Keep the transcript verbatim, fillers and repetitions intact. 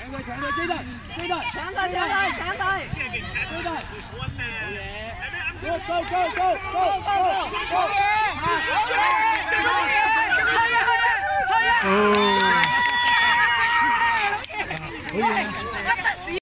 搶佢搶佢追得追得， 搶佢搶佢搶佢， 追得，好嘢 ！Go go go go go go go！好嘢！好嘢！好嘢！好嘢！好嘢！